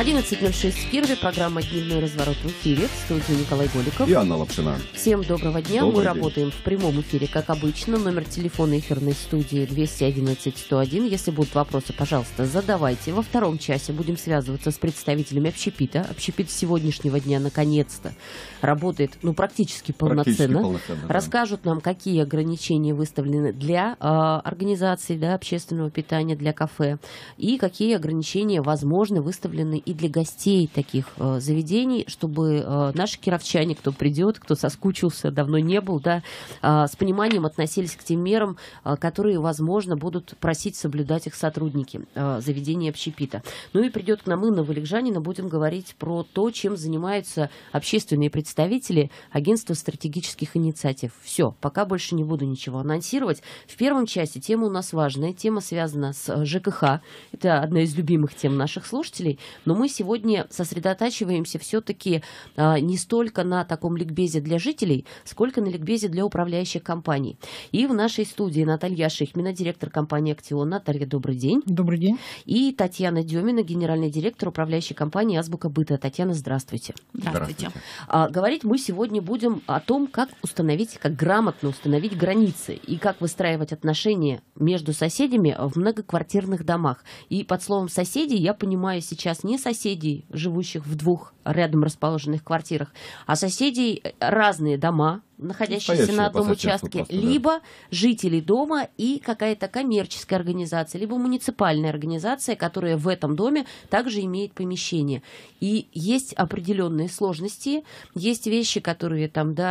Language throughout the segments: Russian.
11:06 в Кирове. Программа «Дневной разворот» в эфире. В студии Николай Голиков. И Анна Лапшина. Всем доброго дня. Добрый Мы день. работаем в прямом эфире, как обычно. Номер телефона эфирной студии 211-101. Если будут вопросы, пожалуйста, задавайте. Во втором часе будем связываться с представителями общепита. Общепит с сегодняшнего дня наконец-то работает, практически полноценно. Да. Расскажут нам, какие ограничения выставлены для организаций общественного питания, для кафе, и какие ограничения, возможно, выставлены и для гостей таких заведений, чтобы наши кировчане, кто придет, кто соскучился, давно не был, с пониманием относились к тем мерам, которые, возможно, будут просить соблюдать их сотрудники заведения общепита. И придет к нам Инна Валикжанина, будем говорить про то, чем занимаются общественные представители агентства стратегических инициатив. Все, пока больше не буду ничего анонсировать. В первом части тема у нас важная, тема связана с ЖКХ. Это одна из любимых тем наших слушателей, но мы сегодня сосредотачиваемся все-таки не столько на таком ликбезе для жителей, сколько на ликбезе для управляющих компаний. И в нашей студии Наталья Шихмина, директор компании «Актион». Наталья, добрый день. Добрый день. И Татьяна Демина, генеральный директор управляющей компании «Азбука быта». Татьяна, здравствуйте. Здравствуйте. Говорить мы сегодня будем о том, как грамотно установить границы и как выстраивать отношения между соседями в многоквартирных домах. И под словом «соседи» я понимаю сейчас не соседей, живущих в двух рядом расположенных квартирах, а соседей разные дома, находящиеся на одном участке, просто, либо жителей дома и какая-то коммерческая организация, либо муниципальная организация, которая в этом доме также имеет помещение. И есть определенные сложности, есть вещи, которые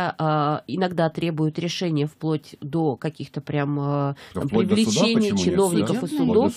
иногда требуют решения вплоть до каких-то привлечения чиновников и судов,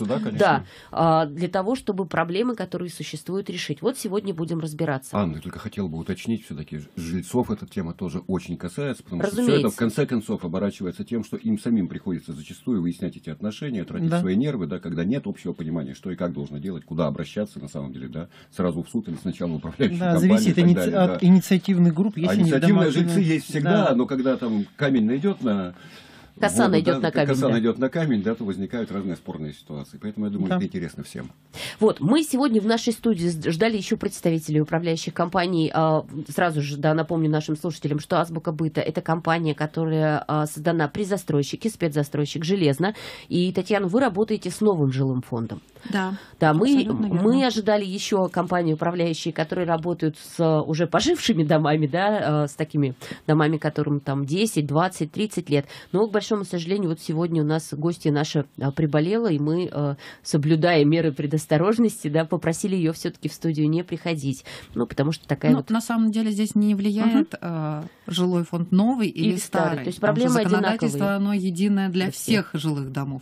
для того, чтобы проблемы, которые существуют, решить. Вот сегодня будем разбираться. Анна, я только хотел бы уточнить, все-таки жильцов эта тема тоже очень касается, потому что Разумеется. все это в конце концов оборачивается тем, что им самим приходится зачастую выяснять эти отношения, тратить свои нервы, когда нет общего понимания, что и как должно делать, куда обращаться на самом деле, сразу в суд или сначала в управляющую компанию. Зависит от инициативных групп. Если инициативные жильцы есть всегда, но когда там камень найдет на... Коса найдет на камень. Коса найдет на камень, то возникают разные спорные ситуации. Поэтому, я думаю, это интересно всем. Мы сегодня в нашей студии ждали еще представителей управляющих компаний. Сразу же напомню нашим слушателям, что «Азбука быта» — это компания, которая создана при застройщике, спецзастройщик «Железно». И, Татьяна, вы работаете с новым жилым фондом. Да, мы ожидали еще компании управляющие, которые работают с уже пожившими домами, с такими домами, которым 10, 20, 30 лет. Но, к большому сожалению, сегодня у нас гостья наша приболела, и мы, соблюдая меры предосторожности, попросили ее все-таки в студию не приходить. Потому что такая на самом деле здесь не влияет жилой фонд новый или старый. То есть проблема законодательство, оно единое для всех жилых домов.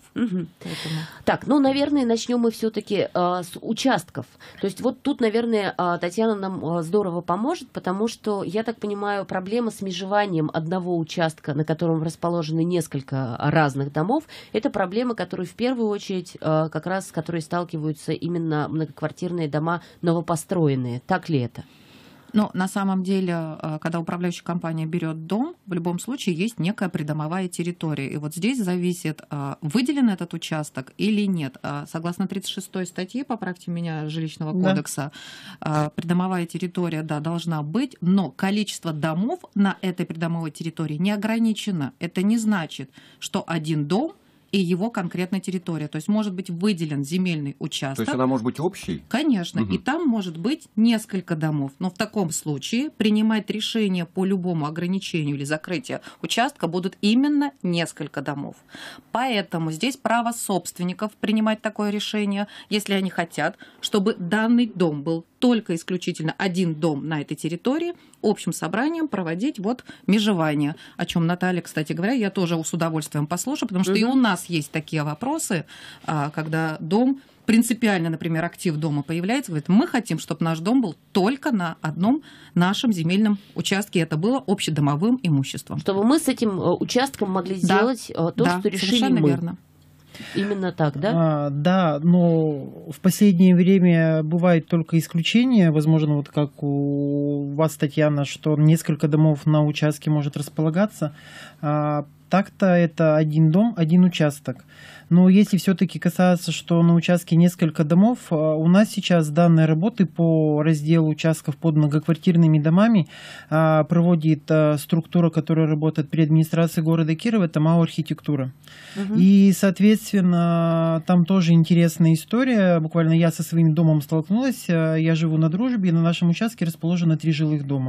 Так, наверное, начнем мы все-таки с участков. То есть тут, наверное, Татьяна нам здорово поможет, потому что, я так понимаю, проблема с межеванием одного участка, на котором расположены несколько разных домов, это проблема, которую в первую очередь как раз с которой сталкиваются именно многоквартирные дома новопостроенные. Так ли это? На самом деле, когда управляющая компания берет дом, в любом случае есть некая придомовая территория. И здесь зависит, выделен этот участок или нет. Согласно 36 статье, поправьте меня, Жилищного кодекса, придомовая территория, должна быть, но количество домов на этой придомовой территории не ограничено. Это не значит, что один дом и его конкретная территория. То есть может быть выделен земельный участок. То есть она может быть общей? Конечно. И там может быть несколько домов. Но в таком случае принимать решение по любому ограничению или закрытию участка будут именно несколько домов. Поэтому здесь право собственников принимать такое решение, если они хотят, чтобы данный дом был только исключительно один дом на этой территории, общим собранием проводить межевание. О чем Наталья, кстати говоря, я тоже с удовольствием послушаю, потому что и у нас есть такие вопросы, когда дом принципиально, например, актив дома появляется, говорит, мы хотим, чтобы наш дом был только на одном нашем земельном участке, и это было общедомовым имуществом. Чтобы мы с этим участком могли сделать то, что решили мы. Верно. Именно так, да? Да, но в последнее время бывают только исключения. Возможно, как у вас, Татьяна, что несколько домов на участке может располагаться. так-то это один дом, один участок. Но если все-таки касается, что на участке несколько домов, у нас сейчас данные работы по разделу участков под многоквартирными домами проводит структура, которая работает при администрации города Кирова, это МАО «Архитектура». И, соответственно, там тоже интересная история. Буквально я со своим домом столкнулась. Я живу на Дружбе, и на нашем участке расположено 3 жилых дома.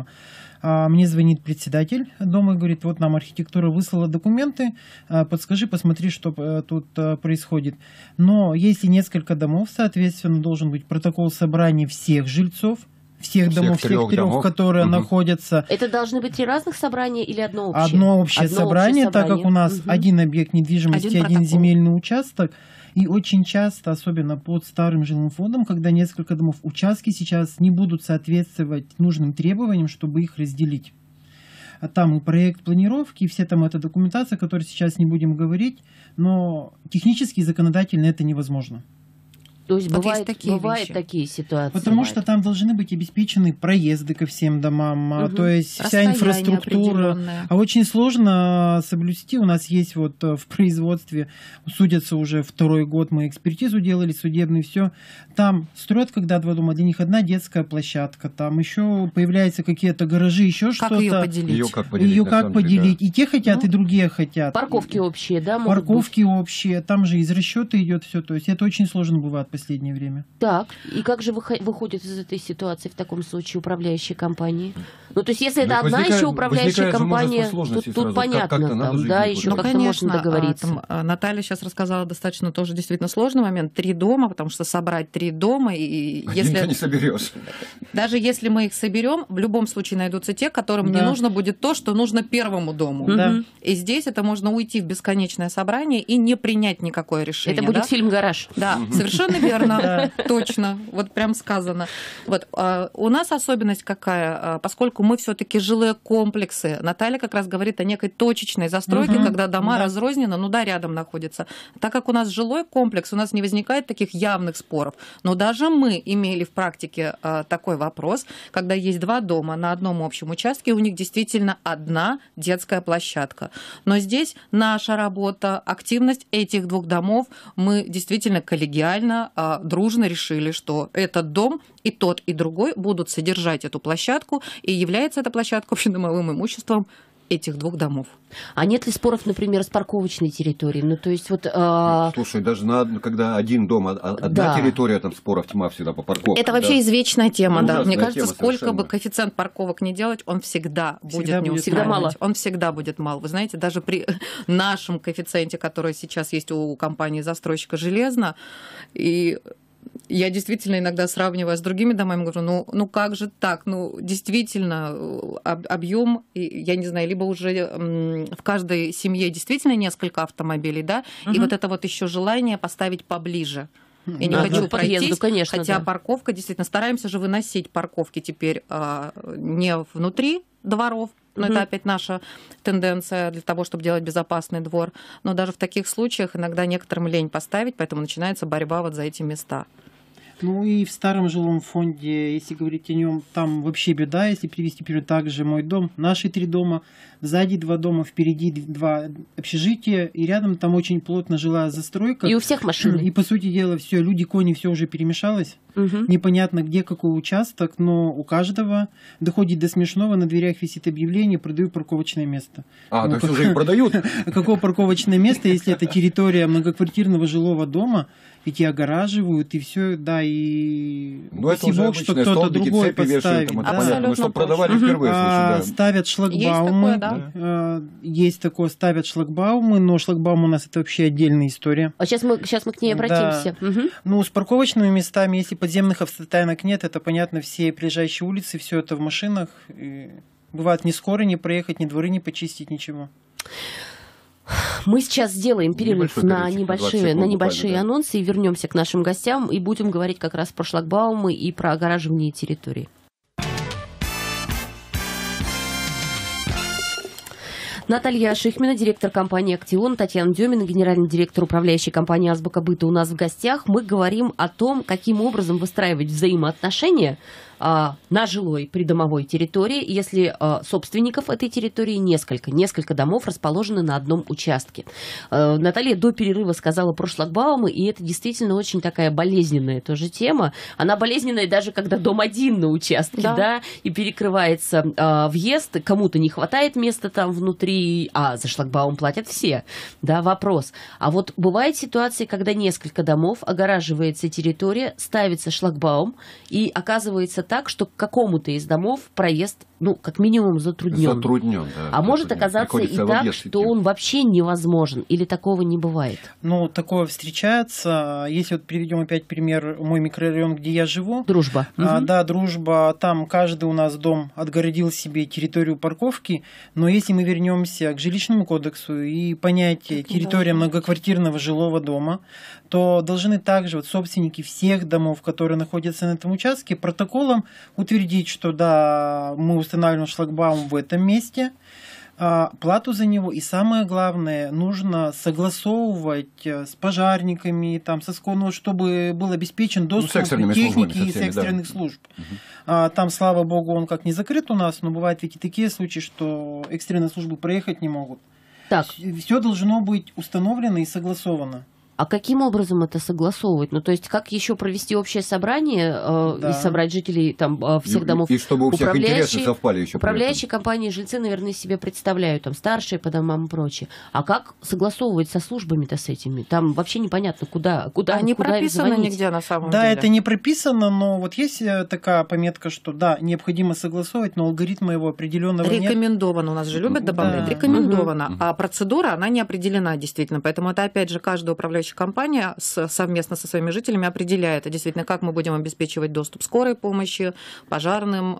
Мне звонит председатель дома и говорит, вот нам архитектура выслала документы, подскажи, посмотри, что тут происходит. Но если несколько домов, соответственно, должен быть протокол собрания всех жильцов, всех домов, всех трех, которые находятся. Это должны быть 3 разных собрания или одно общее? Одно общее собрание, так как у нас один объект недвижимости, один земельный участок. И очень часто, особенно под старым жилым фондом, когда несколько домов, участки сейчас не будут соответствовать нужным требованиям, чтобы их разделить. А там и проект планировки, и все там эта документация, о которой сейчас не будем говорить, но технически и законодательно это невозможно. То есть бывают такие ситуации. Потому что там должны быть обеспечены проезды ко всем домам, то есть вся инфраструктура. А очень сложно соблюсти. У нас есть вот в производстве, судятся уже 2-й год, мы экспертизу делали, судебный, все. Там строят, когда 2 дома, для них одна детская площадка, там еще появляются какие-то гаражи, еще что-то. Как ее поделить? Ее как поделить? И те хотят, и другие хотят. Парковки общие, да? Парковки общие, там же из расчета идет все. То есть это очень сложно бывает в последнее время. Так, и как же выходит из этой ситуации в таком случае управляющие компании? Ну, то есть, если это одна еще управляющая компания, тут понятно, там, да, еще как-то можно договориться. Наталья сейчас рассказала достаточно тоже действительно сложный момент. 3 дома, потому что собрать 3 дома, и если... не соберешь. Даже если мы их соберем, в любом случае найдутся те, которым не нужно будет то, что нужно первому дому. И здесь это можно уйти в бесконечное собрание и не принять никакое решение. Это будет фильм «Гараж». Да, совершенно верно. Точно, вот прям сказано. Вот, у нас особенность какая? Поскольку мы все-таки жилые комплексы, Наталья как раз говорит о некой точечной застройке, когда дома разрознены, рядом находятся. Так как у нас жилой комплекс, у нас не возникает таких явных споров. Но даже мы имели в практике такой вопрос, когда есть 2 дома на одном общем участке, у них действительно одна детская площадка. Но здесь наша работа, активность этих 2 домов, мы действительно коллегиально, дружно решили, что этот дом и тот, и другой будут содержать эту площадку, и является эта площадка общедомовым имуществом этих 2 домов. А нет ли споров, например, с парковочной территорией? Ну, то есть вот... Слушай, даже когда один дом, одна территория, там споров тьма всегда по парковкам. Это вообще извечная тема, да. Мне кажется, сколько бы коэффициент парковок не делать, он всегда будет не устраивать. Он всегда будет мал. Вы знаете, даже при нашем коэффициенте, который сейчас есть у компании-застройщика «Железно», и я действительно иногда сравниваю с другими домами, говорю, ну как же так? Ну, действительно, объем, я не знаю, либо уже в каждой семье действительно несколько автомобилей, да, и вот это вот еще желание поставить поближе. Я не хочу пройтись, конечно, хотя парковка, действительно, стараемся же выносить парковки теперь не внутри дворов, но это опять наша тенденция для того, чтобы делать безопасный двор. Но даже в таких случаях иногда некоторым лень поставить, поэтому начинается борьба вот за эти места. Ну и в старом жилом фонде, если говорить о нем, там вообще беда, если привести пример, также мой дом, наши 3 дома, сзади 2 дома, впереди 2 общежития, и рядом там очень плотно жилая застройка. И у всех машины. И по сути дела все, люди, кони, все уже перемешалось. Непонятно, где какой участок, но у каждого доходит до смешного, на дверях висит объявление, продаю парковочное место. То есть уже их продают? Какое парковочное место, если это территория многоквартирного жилого дома, ведь и огораживают, и все, да, и спасибо Богу, что кто-то другой поставит. Мы что продавали впервые, слышу, да. Ставят шлагбаумы. Есть такое, ставят шлагбаумы, но шлагбаум у нас это вообще отдельная история. А сейчас мы к ней обратимся. Ну, с парковочными местами, если подземных автостоянок нет, это понятно, все приезжающие улицы, все это в машинах. И бывает ни скоро не проехать, ни дворы не почистить, ничего. Мы сейчас сделаем перерыв на небольшие анонсы и вернемся к нашим гостям и будем говорить как раз про шлагбаумы и про огораживание территории. Наталья Шихмина, директор компании «Актион», Татьяна Демина, генеральный директор управляющей компании «Азбука быта» у нас в гостях. Мы говорим о том, каким образом выстраивать взаимоотношения на жилой придомовой территории, если собственников этой территории несколько домов расположены на одном участке. Наталья до перерыва сказала про шлагбаумы, и это действительно очень такая болезненная тоже тема. Она болезненная даже когда дом один на участке, да, и перекрывается въезд, кому-то не хватает места там внутри, а за шлагбаум платят все. Да, вопрос. А вот бывает ситуация, когда несколько домов, огораживается территория, ставится шлагбаум, и оказывается так, что к какому-то из домов проезд, ну, как минимум, затруднен. Затруднен, да. А может оказаться и так, что он вообще невозможен, или такого не бывает? Ну, такое встречается. Если вот приведем опять пример, мой микрорайон, где я живу. Дружба. Да, Дружба. Там каждый у нас дом отгородил себе территорию парковки, но если мы вернемся к жилищному кодексу и понятие территория многоквартирного жилого дома, то должны также вот собственники всех домов, которые находятся на этом участке, протоколом утвердить, что да, мы устанавливаем шлагбаум в этом месте, плату за него, и самое главное, нужно согласовывать с пожарниками, там, со СКОН, чтобы был обеспечен доступ техники и с экстренных служб. Там, слава богу, он как не закрыт у нас, но бывают ведь и такие случаи, что экстренные службы проехать не могут. Так. Все должно быть установлено и согласовано. А каким образом это согласовывать? Ну, то есть, как еще провести общее собрание и собрать жителей там, всех домов? И чтобы у всех интересы совпали еще. Управляющие компании, жильцы, наверное, себе представляют, там, старшие по домам и прочее. А как согласовывать со службами-то с этими? Там вообще непонятно, куда не прописано звонить. Нигде на самом деле. Да, это не прописано, но вот есть такая пометка, что да, необходимо согласовывать, но алгоритма его определенного нет. Рекомендовано, у нас же любят добавлять, рекомендовано. А процедура, она не определена действительно, поэтому это опять же каждый управляющий компания совместно со своими жителями определяет, действительно, как мы будем обеспечивать доступ скорой помощи, пожарным.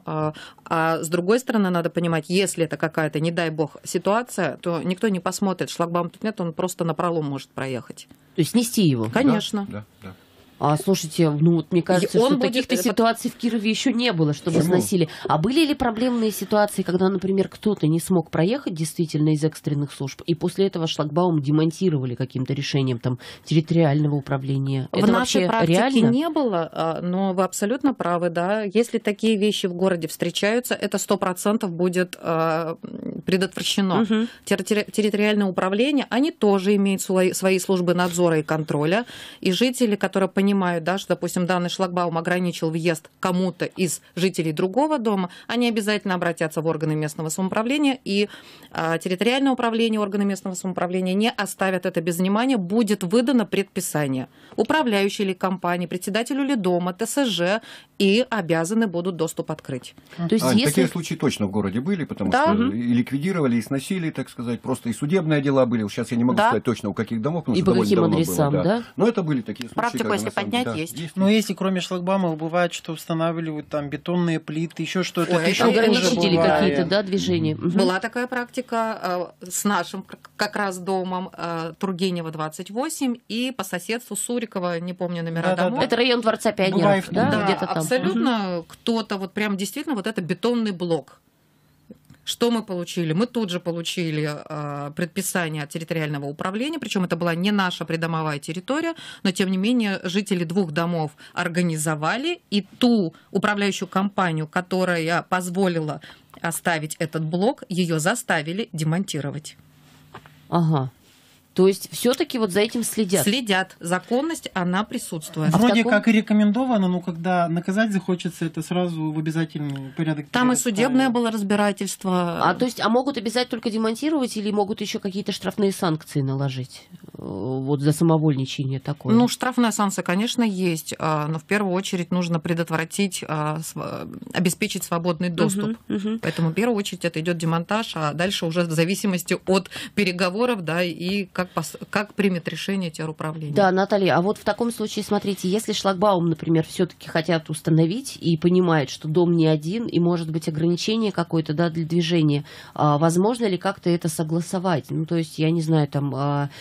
А с другой стороны, надо понимать, если это какая-то, не дай бог, ситуация, то никто не посмотрит, шлагбаум тут нет, он просто напролом может проехать. То есть снести его? Конечно. Да. Слушайте, ну вот мне кажется, что таких-то ситуаций в Кирове еще не было, чтобы сносили. А были ли проблемные ситуации, когда, например, кто-то не смог проехать действительно из экстренных служб, и после этого шлагбаум демонтировали каким-то решением там территориального управления? В нашей практике не было, но вы абсолютно правы, да. Если такие вещи в городе встречаются, это 100% будет предотвращено. Территориальное управление, они тоже имеют свои службы надзора и контроля, и жители, которые понимают, да, что, допустим, данный шлагбаум ограничил въезд кому-то из жителей другого дома, они обязательно обратятся в органы местного самоуправления, и территориальное управление, органы местного самоуправления не оставят это без внимания, будет выдано предписание управляющей или компании, председателю или дома, ТСЖ, и обязаны будут доступ открыть. То есть, такие случаи точно в городе были, потому что и ликвидировали, и сносили, так сказать, просто и судебные дела были. Сейчас я не могу сказать точно, у каких домов, потому что довольно давно было. Да. Но это были такие случаи. Практику, если поднять, есть. Но если кроме шлагбаумов бывает, что устанавливают там бетонные плиты, еще что-то. Ограничители какие-то, да, движения. Была такая практика с нашим как раз домом Тургенева 28 и по соседству Сурикова, не помню номера домов. Это район Дворца пионеров, да, где-то там. Абсолютно кто-то, вот прям действительно вот это бетонный блок. Что мы получили? Мы тут же получили предписание от территориального управления, причем это была не наша придомовая территория, но тем не менее жители двух домов организовали, и ту управляющую компанию, которая позволила оставить этот блок, ее заставили демонтировать. Ага. То есть все-таки вот за этим следят? Следят. Законность, она присутствует. Вроде как и рекомендовано, но когда наказать захочется, это сразу в обязательный порядок. Там и судебное было разбирательство. То есть, могут обязать только демонтировать или могут еще какие-то штрафные санкции наложить? Вот за самовольничание такое. Ну, штрафная санкция, конечно, есть, но в первую очередь нужно предотвратить, обеспечить свободный доступ. Поэтому в первую очередь это идет демонтаж, а дальше уже в зависимости от переговоров, да, и как примет решение теруправление. Да, Наталья, а вот в таком случае, смотрите, если шлагбаум, например, все-таки хотят установить и понимают, что дом не один, и может быть ограничение какое-то, да, для движения, возможно ли как-то это согласовать? Ну, то есть, я не знаю, там, понятно,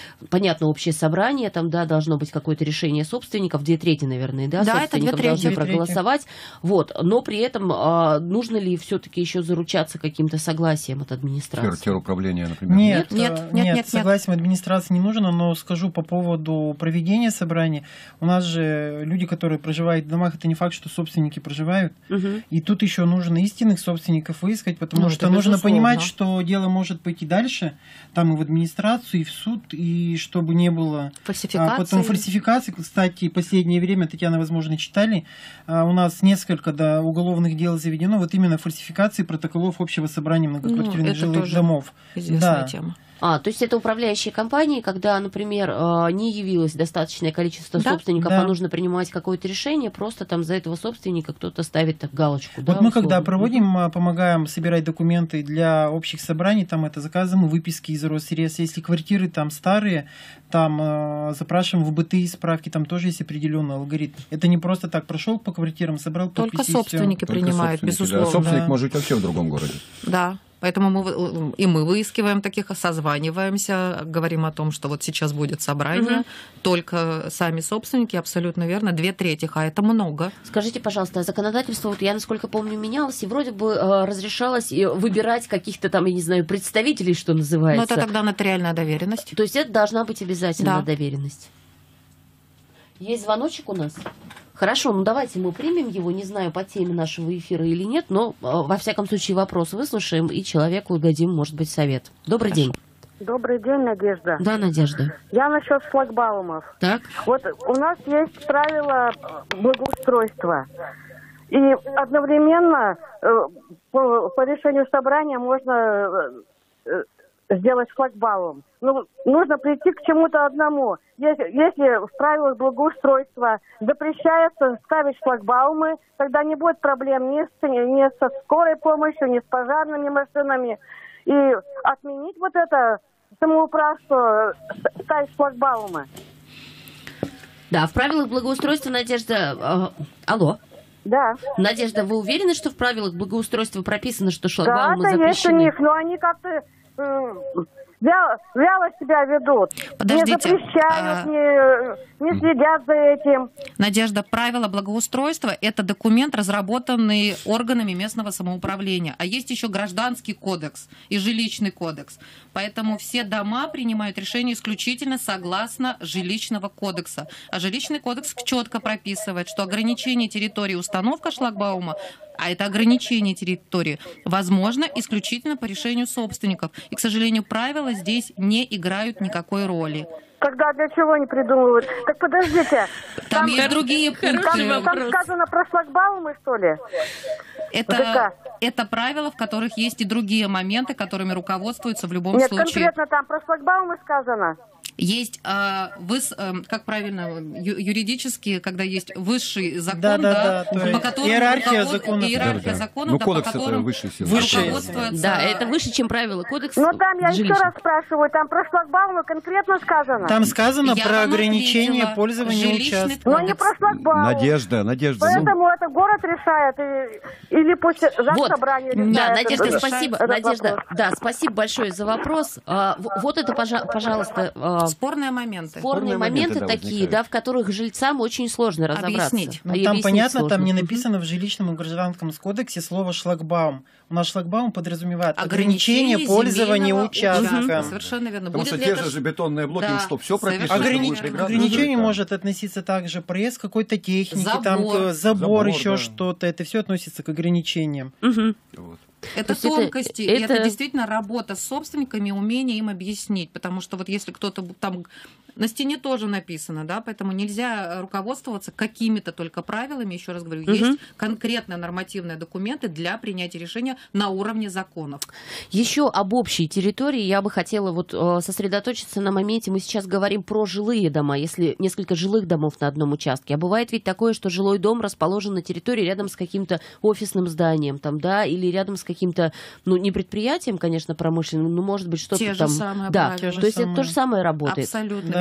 понятно, общее собрание, там, да, должно быть какое-то решение собственников, 2/3, наверное, да, Да, собственников это 2/3. должны проголосовать. Вот. Но при этом нужно ли все-таки еще заручаться каким-то согласием от администрации? Теруправления, например. Нет, согласием администрации не нужно, но скажу по поводу проведения собрания. У нас же люди, которые проживают в домах, это не факт, что собственники проживают. И тут еще нужно истинных собственников выискать, потому что нужно понимать, что дело может пойти дальше, там и в администрацию, и в суд, и чтобы не было потом фальсификаций. Кстати, в последнее время, Татьяна, возможно, читали, у нас несколько уголовных дел заведено вот именно фальсификации протоколов общего собрания многоквартирных жилых домов. Известная тема. То есть это управляющие компании, когда, например, не явилось достаточное количество собственников, а нужно принимать какое-то решение, просто там за этого собственника кто-то ставит так галочку. Вот мы когда проводим, помогаем собирать документы для общих собраний, там это заказываем выписки из Росреестра. Если квартиры там старые, там запрашиваем в БТИ справки, там тоже есть определенный алгоритм. Это не просто так прошел по квартирам, собрал подписи. Только собственники принимают, безусловно. Да. Собственник может жить вообще в другом городе. Да. Поэтому мы выискиваем таких, созваниваемся, говорим о том, что вот сейчас будет собрание, только сами собственники, абсолютно верно, 2/3, а это много. Скажите, пожалуйста, законодательство, вот я, насколько помню, менялось, и вроде бы разрешалось выбирать каких-то там, я не знаю, представителей, что называется. Но это тогда нотариальная доверенность. То есть это должна быть обязательно доверенность. Есть звоночек у нас? Хорошо, ну давайте мы примем его, не знаю, по теме нашего эфира или нет, но во всяком случае вопрос выслушаем и человеку дадим, может быть, совет. Добрый день. Добрый день, Надежда. Да, Надежда. Я насчет шлагбаумов. Так. Вот у нас есть правила благоустройства. И одновременно по решению собрания можно сделать шлагбаум. Ну, нужно прийти к чему-то одному. Если в правилах благоустройства запрещается ставить шлагбаумы, тогда не будет проблем ни со скорой помощью, ни с пожарными машинами. И отменить вот это самоуправство, ставить шлагбаумы. Да, в правилах благоустройства, Надежда... Алло. Да. Надежда, вы уверены, что в правилах благоустройства прописано, что шлагбаумы запрещены? Да, это есть у них, но они как-то... вяло себя ведут. Подождите. Не запрещают, не следят за этим. Надежда, правила благоустройства – это документ, разработанный органами местного самоуправления. А есть еще гражданский кодекс и жилищный кодекс. Поэтому все дома принимают решения исключительно согласно жилищного кодекса. А жилищный кодекс четко прописывает, что ограничение территории установка шлагбаума, а это ограничение территории, возможно исключительно по решению собственников. И, к сожалению, правила здесь не играют никакой роли. Тогда для чего они придумывают? Так подождите. Там есть другие пункты. Там сказано про шлагбаумы, что ли? Это правила, в которых есть и другие моменты, которыми руководствуются в любом случае. Нет, конкретно там про шлагбаумы сказано. Есть, как правильно, юридически, когда есть высший закон, по которому иерархия законов, ну, кодекс это высший сила. Руководствуется... Да, это выше, чем правила кодекса. Но там я еще раз спрашиваю, там про шлагбаумы конкретно сказано. Там сказано про ограничение пользования участком. Но не про шлагбаум. Надежда. Поэтому это город решает, или пусть собрание решает. Да, Надежда, спасибо. Надежда, да, спасибо большое за вопрос. Вот это, пожалуйста... Спорные моменты. Спорные моменты такие, в которых жильцам очень сложно разобраться. Объяснить. Там понятно, сложно. Там не написано в жилищном и гражданском кодексе слово шлагбаум. У нас шлагбаум подразумевает ограничение пользования участком. Совершенно верно. Потому что те же бетонные блоки, что все прописано. Ограничение может относиться также проезд какой-то техники, забор, еще что-то. Это все относится к ограничениям. Это тонкости, это действительно работа с собственниками, умение им объяснить, потому что вот если кто-то там на стене тоже написано, да, поэтому нельзя руководствоваться какими-то только правилами, еще раз говорю, есть конкретные нормативные документы для принятия решения на уровне законов. Еще об общей территории я бы хотела вот сосредоточиться на моменте, мы сейчас говорим про жилые дома, если несколько жилых домов на одном участке, а бывает ведь такое, что жилой дом расположен на территории рядом с каким-то офисным зданием, там, да, или рядом с каким-то, ну, не предприятием, конечно, промышленным, но, может быть, что-то те там. Же самые да, правила. то есть это то же самое работает. Абсолютно. Да.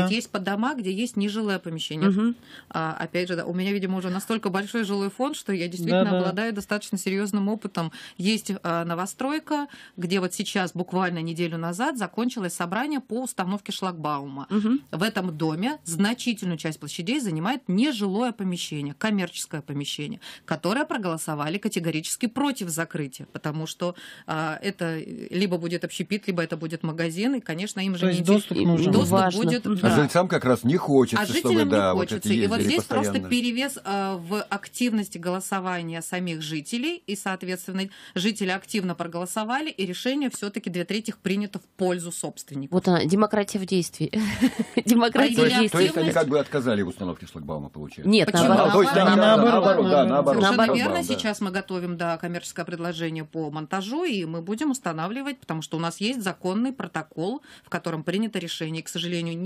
Ведь есть дома, где есть нежилое помещение. Опять же, у меня, видимо, уже настолько большой жилой фонд, что я действительно обладаю достаточно серьезным опытом. Есть новостройка, где вот сейчас, буквально неделю назад, закончилось собрание по установке шлагбаума. В этом доме значительную часть площадей занимает нежилое помещение, коммерческое помещение, которое проголосовали категорически против закрытия, потому что это либо будет общепит, либо это будет магазин, и, конечно, им же не доступ нужен. Доступ будет, А жильцам как раз не хочется, жителям чтобы, не хочется. И вот здесь постоянно. просто перевес в активности голосования самих жителей, и, соответственно, жители активно проголосовали, и решение все-таки 2/3 принято в пользу собственников. Вот она, демократия в действии. Демократия в действии. То есть они как бы отказали в установке шлагбаума, получается? Нет, Почему? наоборот. Совершенно верно. Сейчас мы готовим коммерческое предложение по монтажу, и мы будем устанавливать, потому что у нас есть законный протокол, в котором принято решение. И, к сожалению,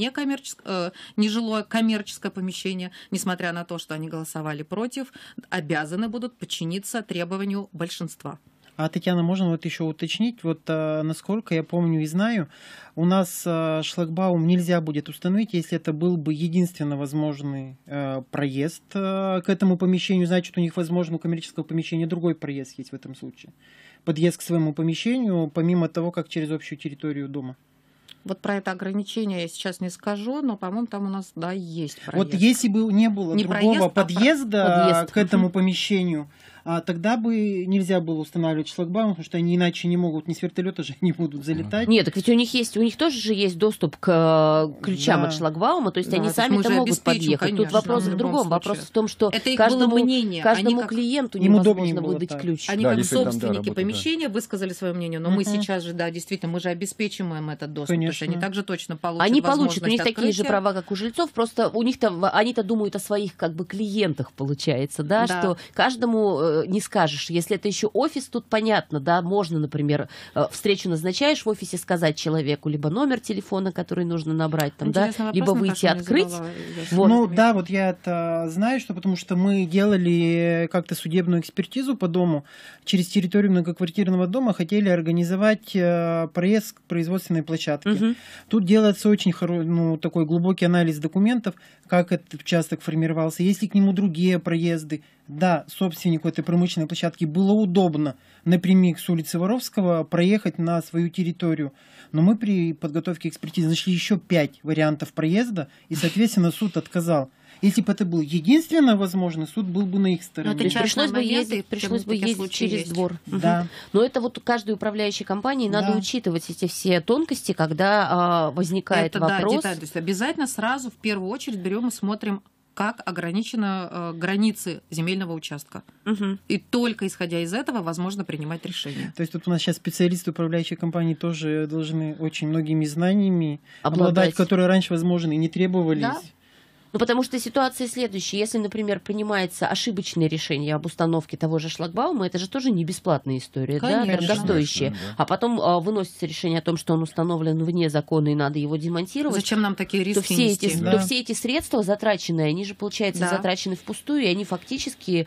нежилое коммерческое помещение, несмотря на то, что они голосовали против, обязаны будут подчиниться требованию большинства. А, Татьяна, можно вот еще уточнить, вот насколько я помню и знаю, у нас шлагбаум нельзя будет установить, если это был бы единственно возможный проезд к этому помещению, значит, у них, возможно, у коммерческого помещения другой проезд есть в этом случае. Подъезд к своему помещению, помимо того, как через общую территорию дома. Вот про это ограничение я сейчас не скажу, но, по-моему, там у нас, есть проезд. Вот если бы не было другого подъезда к этому помещению, тогда бы нельзя было устанавливать шлагбаум, потому что они иначе не могут, ни с вертолета же не будут залетать. Нет, так ведь у них тоже же есть доступ к ключам от шлагбаума, то есть они сами-то могут подъехать. Конечно, тут вопрос в другом. Вопрос в том, что это каждому мнение. клиенту невозможно выдать ключ. Они как собственники помещения высказали свое мнение, но мы сейчас же, действительно, мы же обеспечим им этот доступ. Конечно. То есть они также точно получат Они возможность получат, у них открытия. такие же права, как у жильцов, просто у них-то, они-то думают о своих как бы клиентах, получается, да, что каждому не скажешь. Если это еще офис, тут понятно, да, можно, например, встречу назначаешь в офисе, сказать человеку либо номер телефона, который нужно набрать, там, да, либо выйти открыть. Вот. Ну да, вот я это знаю, что потому что мы делали как-то судебную экспертизу по дому, через территорию многоквартирного дома хотели организовать проезд к производственной площадке. Тут делается очень такой глубокий анализ документов, как этот участок формировался, есть ли к нему другие проезды. Да, собственнику этой промышленной площадки было удобно напрямик с улицы Воровского проехать на свою территорию. Но мы при подготовке экспертизы нашли еще 5 вариантов проезда, и, соответственно, суд отказал. Если бы это был единственно возможный, суд был бы на их стороне. Пришлось бы ездить через двор. Да. Но это вот каждой управляющей компании надо учитывать эти все тонкости, когда возникает вопрос. Да, деталь. То есть обязательно сразу в первую очередь берем и смотрим, как ограничены границы земельного участка. И только исходя из этого возможно принимать решение. То есть тут у нас сейчас специалисты управляющей компании тоже должны очень многими знаниями обладать, которые раньше, возможно, и не требовались. Да? Ну, потому что ситуация следующая. Если, например, принимается ошибочное решение об установке того же шлагбаума, это же тоже не бесплатная история, да, дорогостоящая. Конечно, да. А потом выносится решение о том, что он установлен вне закона и надо его демонтировать. Зачем нам такие риски нести? То все эти средства затраченные, они же, получается, затрачены впустую, и они фактически,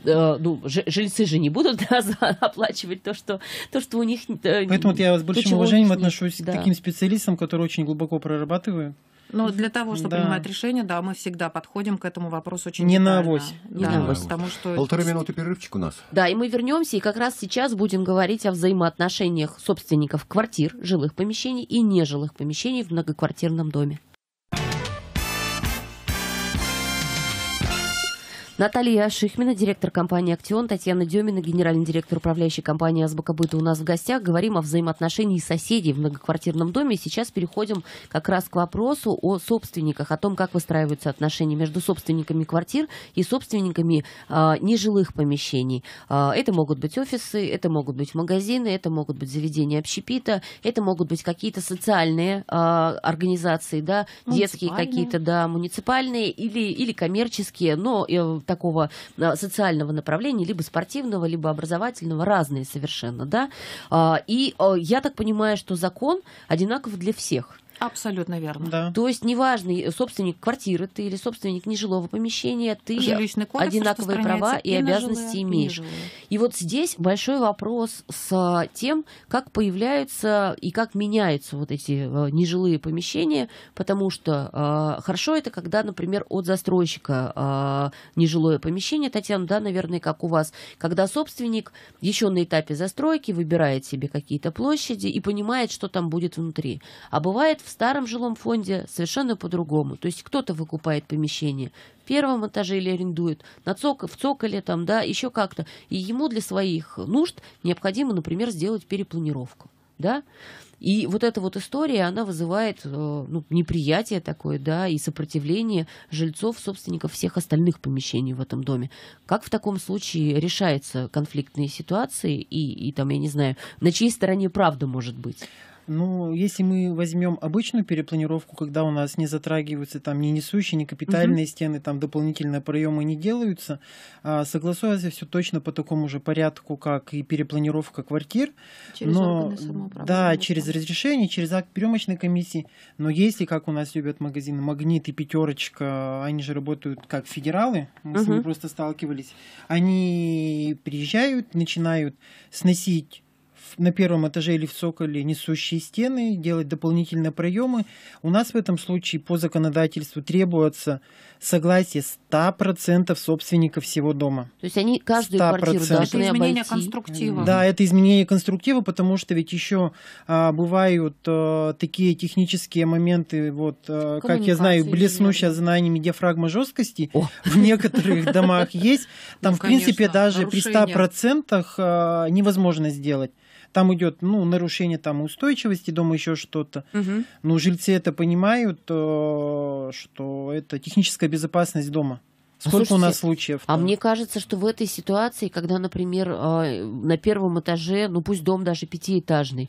жильцы же не будут оплачивать то, что у них... Поэтому вот я с большим уважением отношусь к таким специалистам, которые очень глубоко прорабатывают. Но для того, чтобы принимать решение, мы всегда подходим к этому вопросу очень не детально. На авось. Потому что... 1,5 минуты перерывчик у нас. Да, и мы вернемся, и как раз сейчас будем говорить о взаимоотношениях собственников квартир, жилых помещений и нежилых помещений в многоквартирном доме. Наталья Шихмина, директор компании «Актион», Татьяна Демина, генеральный директор управляющей компании «Азбука быта» у нас в гостях. Говорим о взаимоотношении соседей в многоквартирном доме. И сейчас переходим как раз к вопросу о собственниках, о том, как выстраиваются отношения между собственниками квартир и собственниками нежилых помещений. Это могут быть офисы, это могут быть магазины, это могут быть заведения общепита, это могут быть какие-то социальные организации, да, детские какие-то, да, муниципальные или коммерческие, но такого социального направления, либо спортивного, либо образовательного, разные совершенно, да. И я так понимаю, что закон одинаков для всех. Абсолютно верно. Да. То есть неважно, собственник квартиры ты или собственник нежилого помещения, ты одинаковые права и обязанности имеешь. И вот здесь большой вопрос с тем, как появляются и как меняются вот эти нежилые помещения, потому что хорошо это, когда, например, от застройщика нежилое помещение, Татьяна, да, наверное, как у вас, когда собственник еще на этапе застройки выбирает себе какие-то площади и понимает, что там будет внутри. А бывает в старом жилом фонде совершенно по-другому. То есть кто-то выкупает помещение в первом этаже или арендует, в цоколе, там, да, еще как-то. И ему для своих нужд необходимо, например, сделать перепланировку. Да? И вот эта вот история, она вызывает неприятие такое, да, и сопротивление жильцов, собственников всех остальных помещений в этом доме. Как в таком случае решаются конфликтные ситуации и там, я не знаю, на чьей стороне правда может быть? Ну, если мы возьмем обычную перепланировку, когда у нас не затрагиваются там ни несущие, ни капитальные стены, там дополнительные проемы не делаются, согласуется все точно по такому же порядку, как и перепланировка квартир. Через органы самоуправления. Да, через разрешение, через акт приемочной комиссии. Но если, как у нас любят магазины «Магнит» и «Пятерочка», они же работают как федералы, мы с ними просто сталкивались, они приезжают, начинают сносить на первом этаже или в цоколе несущие стены, делать дополнительные проемы. У нас в этом случае по законодательству требуется согласие 100% собственников всего дома. То есть они каждую 100%. квартиру должны обойти. Это изменение конструктива. Да, это изменение конструктива, потому что ведь еще бывают такие технические моменты, вот, как я знаю, блеснущие знаниями диафрагма жесткости в некоторых домах есть. Там, в принципе, даже при 100% невозможно сделать. Там идет нарушение там, устойчивости дома, еще что-то. Но жильцы это понимают, что это техническая безопасность дома. Сколько у нас случаев? А мне кажется, что в этой ситуации, когда, например, на первом этаже, пусть дом даже пятиэтажный,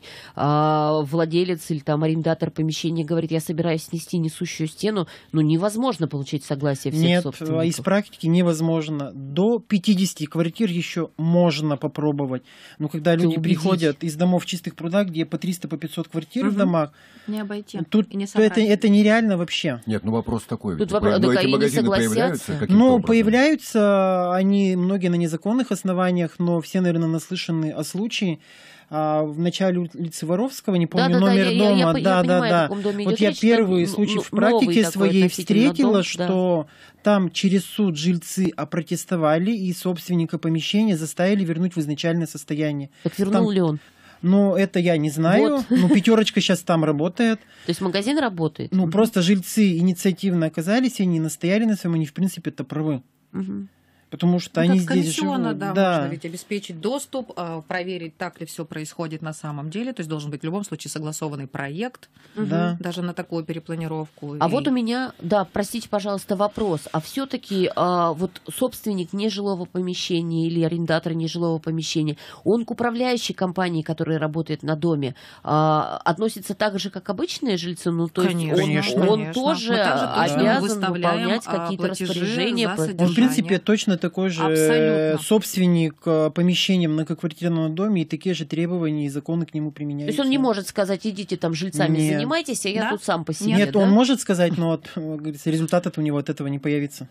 владелец или там арендатор помещения говорит, я собираюсь снести несущую стену, невозможно получить согласие всех собственников. Нет, из практики невозможно. До 50 квартир еще можно попробовать. Но когда люди приходят из домов в Чистых прудах, где по 300, по 500 квартир в домах, не обойти. Тут и не собрать. это нереально вообще. Нет, вопрос такой. Тут вопрос, эти магазины появляются? Появляются они многие на незаконных основаниях, но все, наверное, наслышаны о случае. В начале улицы Воровского, не помню номер дома. Да. Вот я первый случай в практике своей встретила, что там через суд жильцы опротестовали и собственника помещения заставили вернуть в изначальное состояние. Так вернул ли он? Это я не знаю. Вот. «Пятерочка» сейчас там работает. То есть магазин работает? Просто жильцы инициативно оказались, они настояли на своем, они в принципе это правы. Потому что они здесь живут. Да, можно ведь обеспечить доступ, проверить, так ли все происходит на самом деле. То есть должен быть в любом случае согласованный проект, даже на такую перепланировку. Вот у меня, простите, пожалуйста, вопрос. А все-таки вот собственник нежилого помещения или арендатор нежилого помещения, он к управляющей компании, которая работает на доме, относится так же, как обычные жильцы? То есть он тоже обязан выполнять какие-то распоряжения? Он, в принципе, точно такой же собственник помещения в многоквартирном доме, и такие же требования и законы к нему применяются. То есть он не может сказать, идите там жильцами занимайтесь, а я тут сам по себе. Нет, он может сказать, но результат у него от этого не появится.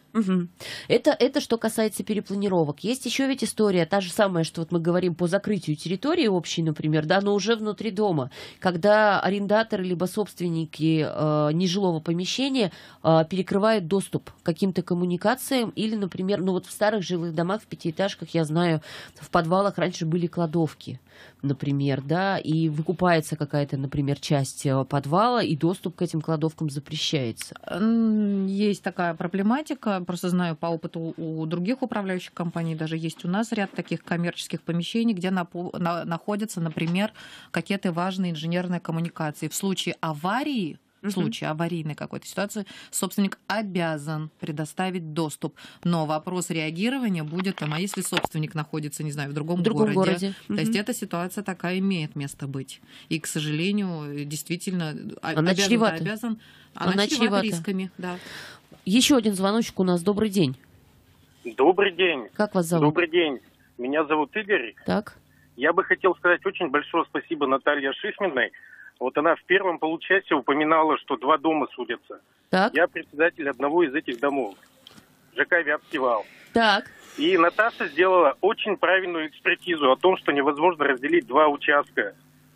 Это что касается перепланировок. Есть еще ведь история, та же самая, что вот мы говорим по закрытию территории общей, например, но уже внутри дома, когда арендаторы либо собственники нежилого помещения перекрывают доступ к каким-то коммуникациям или, например, в старых жилых домах, в пятиэтажках, я знаю, в подвалах раньше были кладовки, например, и выкупается какая-то, например, часть подвала, и доступ к этим кладовкам запрещается. Есть такая проблематика, просто знаю по опыту у других управляющих компаний, даже есть у нас ряд таких коммерческих помещений, где находятся, например, какие-то важные инженерные коммуникации. В случае аварии, в случае аварийной какой-то ситуации собственник обязан предоставить доступ. Но вопрос реагирования будет, а если собственник находится, не знаю, в другом городе. То есть эта ситуация такая имеет место быть. И, к сожалению, действительно она чревата рисками. Да. Еще один звоночек у нас. Добрый день. Добрый день. Как вас зовут? Добрый день. Меня зовут Игорь. Так. Я бы хотел сказать очень большое спасибо Наталье Шишминой Вот она в первом получасе упоминала, что 2 дома судятся. Так. Я председатель одного из этих домов, ЖК «Вятский вал». Так. И Наташа сделала очень правильную экспертизу о том, что невозможно разделить 2 участка.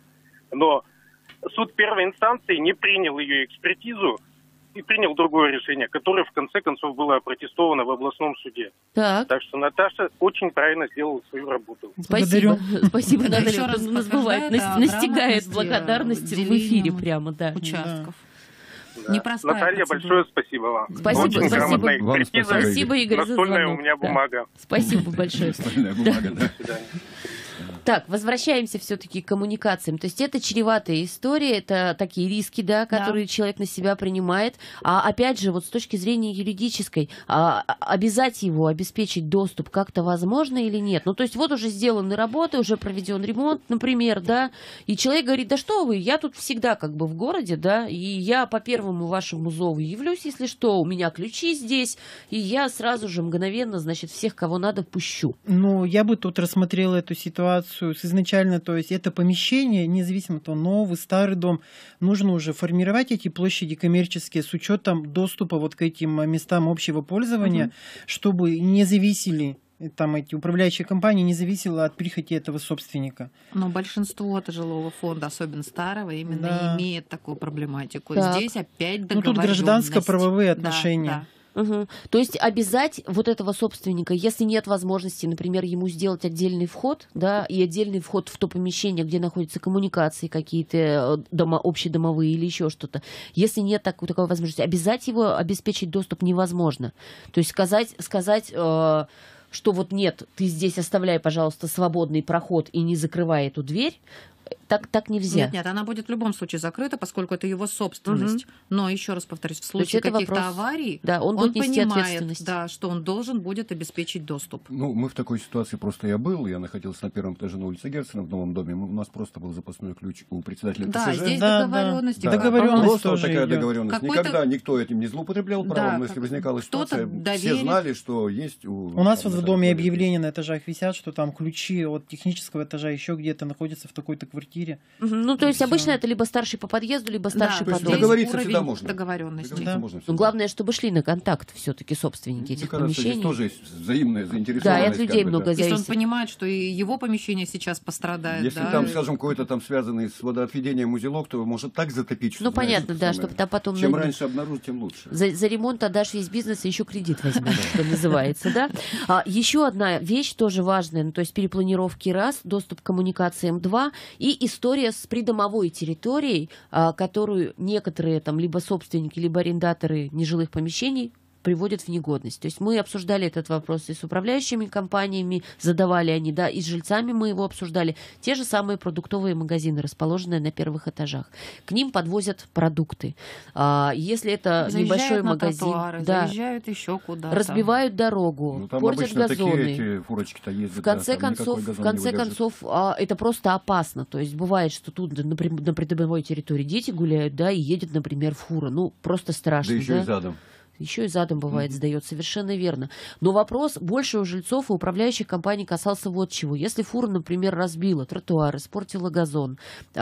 Но суд первой инстанции не принял ее экспертизу и принял другое решение, которое в конце концов было опротестовано в областном суде. Так. Так что Наташа очень правильно сделала свою работу. Спасибо. Спасибо, Это Наталья. еще раз Нас бывает, подтверждает, настигает грамотность, благодарность в делением эфире прямо, да. участков. Да. Непростая Наталья, процедура. большое спасибо вам. Спасибо, Очень спасибо. грамотная Вам экспертиза. Спасибо, Игорь, за Настольная звонок. у меня Да. бумага. Спасибо большое. Стальная бумага, да. До свидания. Так, возвращаемся все-таки к коммуникациям. То есть это чреватая история, это такие риски, да, которые человек на себя принимает. А опять же, вот с точки зрения юридической, обязать его, обеспечить доступ как-то возможно или нет? Ну, то есть вот уже сделаны работы, уже проведен ремонт, например, да, и человек говорит, да что вы, я тут всегда как бы в городе, да, и я по первому вашему зову явлюсь, если что, у меня ключи здесь, и я сразу же мгновенно, значит, всех, кого надо, пущу. Ну, я бы тут рассмотрела эту ситуацию изначально, то есть это помещение, независимо от того, новый, старый дом, нужно уже формировать эти площади коммерческие с учетом доступа вот к этим местам общего пользования, чтобы не зависели там эти управляющие компании, не зависело от прихоти этого собственника. Но большинство жилого фонда, особенно старого, именно имеет такую проблематику. Так. Здесь опять Ну, договоренность. тут гражданско-правовые отношения. Угу. То есть обязать вот этого собственника, если нет возможности, например, ему сделать отдельный вход, да, и отдельный вход в то помещение, где находятся коммуникации какие-то общедомовые или еще что-то, если нет такой возможности, обязать его обеспечить доступ невозможно. То есть сказать, что вот нет, ты здесь оставляй, пожалуйста, свободный проход и не закрывай эту дверь, так нельзя. Нет, она будет в любом случае закрыта, поскольку это его собственность. Но еще раз повторюсь, в случае это каких-то вопрос, аварий, да, он будет нести понимает, ответственность. да, что он должен будет обеспечить доступ. Ну, мы в такой ситуации просто я находился на первом этаже на улице Герцена в новом доме. У нас просто был запасной ключ у председателя Да, ТСЖ. здесь Да, договоренности. да. Договоренность Просто вот тоже такая идет. договоренность. Какой-то- Никогда никто этим не злоупотреблял правом, но если возникала кто-то ситуация, все доверит. знали, что есть У нас вот в доме объявления на этажах висят, что там ключи от технического этажа еще где-то находятся в такой-то квартире. Ну, то есть обычно это либо старший по подъезду, либо старший по то есть дому. договориться уровень всегда можно. договоренности. Договориться Да. можно Но всегда. главное, чтобы шли на контакт все-таки собственники этих Мне кажется, здесь помещений. тоже есть взаимная Да, заинтересованность. и от людей много Если он зависит. понимает, что и его помещение сейчас пострадает, Если да, там, скажем, какой-то там связанный с водоотведением узелок, то его может так затопить, что Ну, знаешь, понятно, это да, самое. чтобы там потом... Чем раньше обнаружить, тем лучше. За ремонт отдашь весь бизнес и еще кредит возьмешь, что называется, да? Еще одна вещь тоже важная, ну, то есть перепланировки раз, доступ к коммуникациям два, и история с придомовой территорией, которую некоторые там либо собственники, либо арендаторы нежилых помещений приводят в негодность. То есть мы обсуждали этот вопрос и с управляющими компаниями, задавали они, да, и с жильцами мы его обсуждали. Те же самые продуктовые магазины, расположенные на первых этажах. К ним подвозят продукты. Если это заезжают небольшой на магазин, тротуары, да, заезжают еще куда-то. разбивают дорогу, Ну, там портят обычно газоны. такие эти фурочки-то ездят. В конце да, там концов, никакой газон не выдержит. это просто опасно. То есть бывает, что тут на придомовой территории дети гуляют, да, и едет, например, фура. Ну, просто страшно. Да еще и задом. Еще и задом бывает, сдает, совершенно верно. Но вопрос больше у жильцов и управляющих компаний касался вот чего. Если фура, например, разбила тротуар, испортила газон,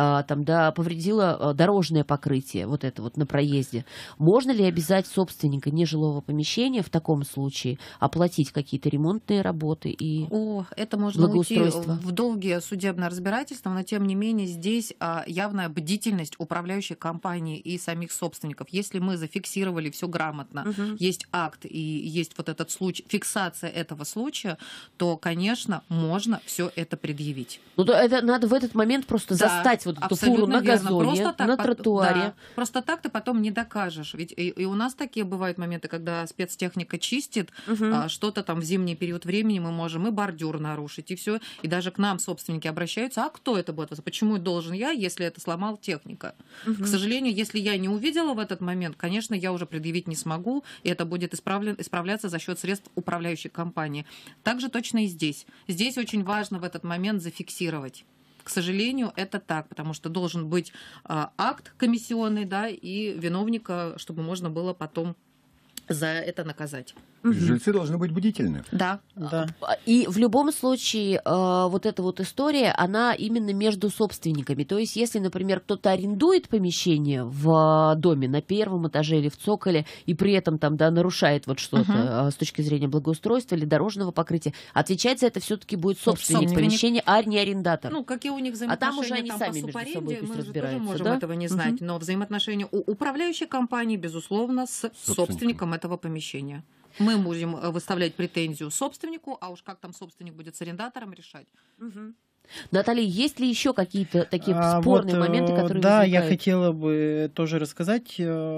повредила дорожное покрытие, вот это вот на проезде, можно ли обязать собственника нежилого помещения в таком случае оплатить какие-то ремонтные работы и Это можно уйти благоустройство? в долгие судебные разбирательства, но тем не менее здесь явная бдительность управляющей компании и самих собственников. Если мы зафиксировали все грамотно, есть акт и есть вот этот случай, фиксация этого случая, то, конечно, можно все это предъявить. Ну, то это надо в этот момент просто застать вот эту фуру на газоне, на тротуаре. Да. Просто так ты потом не докажешь. Ведь и у нас такие бывают моменты, когда спецтехника чистит что-то там в зимний период времени, мы можем и бордюр нарушить, и все. И даже к нам собственники обращаются, а кто это будет? Почему должен я, если это сломал техника? К сожалению, если я не увидела в этот момент, конечно, я уже предъявить не смогу, и это будет исправляться за счет средств управляющей компании. Также точно и здесь. Здесь очень важно в этот момент зафиксировать. К сожалению, это так, потому что должен быть акт комиссионный, да, и виновника, чтобы можно было потом за это наказать. Жильцы должны быть бдительны. Да. И в любом случае вот эта вот история, она именно между собственниками. То есть если, например, кто-то арендует помещение в доме на первом этаже или в цоколе, и при этом там, да, нарушает вот что-то с точки зрения благоустройства или дорожного покрытия, отвечать за это все-таки будет собственник помещения, а не арендатор. Ну, какие у них взаимоотношения уже они там сами по между собой субаренде, пусть мы же тоже разбираются, можем да? этого не знать. Но взаимоотношения у управляющей компании, безусловно, с собственником этого помещения. Мы будем выставлять претензию собственнику, а уж как там собственник будет с арендатором решать. Наталья, есть ли еще какие-то такие спорные моменты, которые Да, возникают? я хотела бы тоже рассказать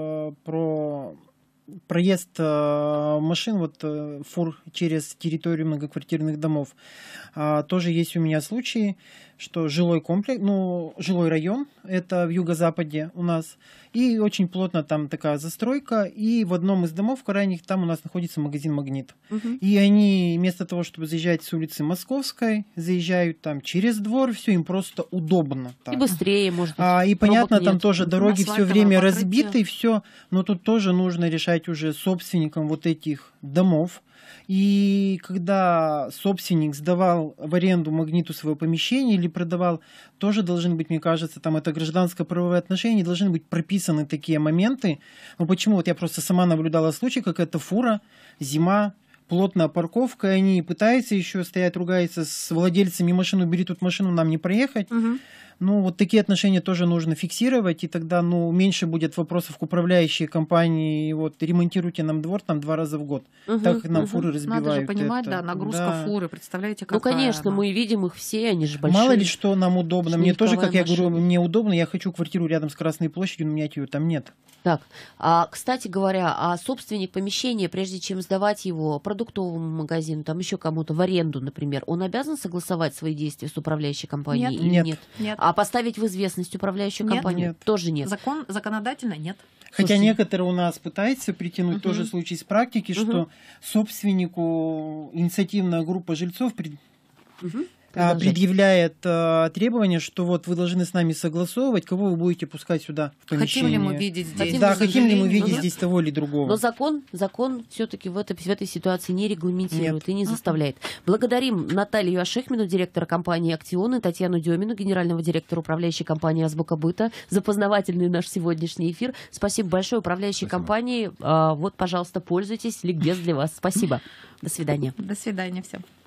про проезд машин, фур через территорию многоквартирных домов. Тоже есть у меня случаи, что жилой комплекс, жилой район, это в юго-западе у нас, и очень плотно там такая застройка, и в одном из домов крайних там у нас находится магазин «Магнит». И они вместо того, чтобы заезжать с улицы Московской, заезжают там через двор, все им просто удобно. Так. И быстрее, может быть. И понятно, там нет. тоже дороги все Асфальтовое время покрытие. разбиты, все, но тут тоже нужно решать уже собственникам вот этих домов. И когда собственник сдавал в аренду «Магниту» свое помещение или продавал, тоже должны быть, мне кажется, там это гражданско-правовые отношения, должны быть прописаны такие моменты. Ну почему? Вот я просто сама наблюдала случай, как эта фура, зима, плотная парковка, и они пытаются еще стоять, ругаются с владельцами машины, убери тут машину, нам не проехать. Вот такие отношения тоже нужно фиксировать, и тогда, меньше будет вопросов к управляющей компании, ремонтируйте нам двор там 2 раза в год. Так как нам фуры разбивают. Надо же понимать, это. нагрузка фуры, представляете, какая конечно, она? мы видим их все, они же большие. Мало ли что нам удобно. Мне тоже, как я говорю, машина. мне удобно, я хочу квартиру рядом с Красной площадью, но у меня ее там нет. Так, кстати говоря, собственник помещения, прежде чем сдавать его продуктовому магазину, там еще кому-то в аренду, например, он обязан согласовать свои действия с управляющей компанией или нет? Нет. А поставить в известность управляющую компанию Нет. тоже нет. Законодательно нет. Хотя Слушайте. некоторые у нас пытаются притянуть тоже случай из практики, что собственнику инициативная группа жильцов предъявляет требование, что вы должны с нами согласовывать, кого вы будете пускать сюда в помещение. Хотим ли мы видеть здесь? Хотим ли мы видеть нет. здесь того или другого. Но закон все-таки в этой ситуации не регламентирует и не заставляет. Благодарим Наталью Ашихмину, директора компании «Актион», и Татьяну Демину, генерального директора управляющей компании «Азбука быта», за познавательный наш сегодняшний эфир. Спасибо большое управляющей компании. Пожалуйста, пользуйтесь, ликбез для вас. Спасибо. До свидания. До свидания всем.